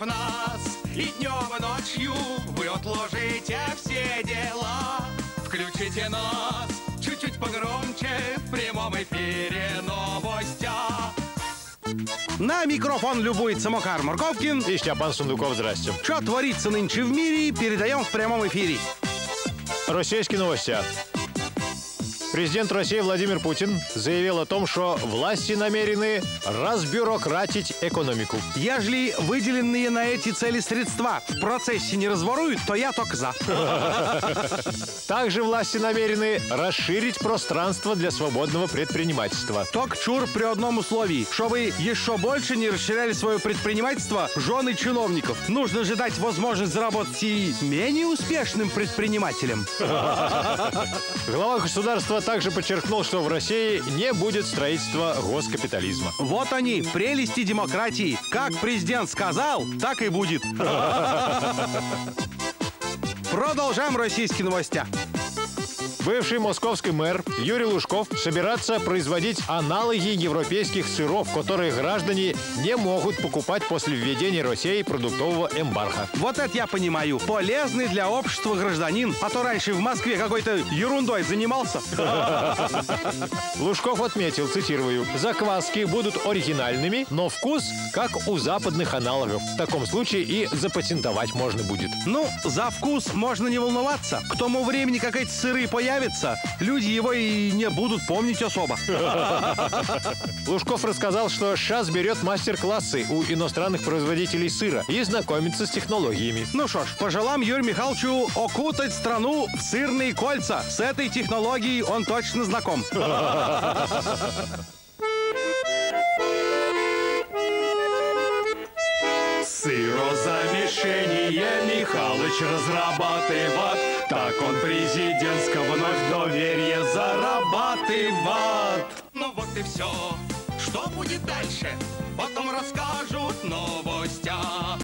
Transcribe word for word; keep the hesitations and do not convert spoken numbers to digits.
нас, и днем, и ночью вы отложите все дела. Включите нас чуть-чуть погромче, в прямом эфире новостя. На микрофон любуется Макар Марковкин и Степан Сундуков. Здрасте. Что творится нынче в мире, передаем в прямом эфире. Российские новости. Президент России Владимир Путин заявил о том, что власти намерены разбюрократить экономику. Ежели выделенные на эти цели средства в процессе не разворуют, то я только за. Также власти намерены расширить пространство для свободного предпринимательства. Только чур при одном условии, чтобы еще больше не расширяли свое предпринимательство жены чиновников. Нужно же дать возможность заработать и менее успешным предпринимателям. Глава государства также подчеркнул, что в России не будет строительства госкапитализма. Вот они, прелести демократии. Как президент сказал, так и будет. Продолжаем российские новости. Бывший московский мэр Юрий Лужков собирается производить аналоги европейских сыров, которые граждане не могут покупать после введения России продуктового эмбарго. Вот это я понимаю. Полезный для общества гражданин. А то раньше в Москве какой-то ерундой занимался. Лужков отметил, цитирую, «Закваски будут оригинальными, но вкус как у западных аналогов. В таком случае и запатентовать можно будет». Ну, за вкус можно не волноваться. К тому времени, как эти сыры появятся, люди его и не будут помнить особо. Лужков рассказал, что сейчас берет мастер-классы у иностранных производителей сыра и знакомится с технологиями. Ну что ж, пожелаем Юрию Михайловичу окутать страну в сырные кольца. С этой технологией он точно знаком. Сырозамешение Михалыч разрабатывает, так он президентского вновь доверие зарабатывает. Ну вот и все. Что будет дальше? Потом расскажут новостя.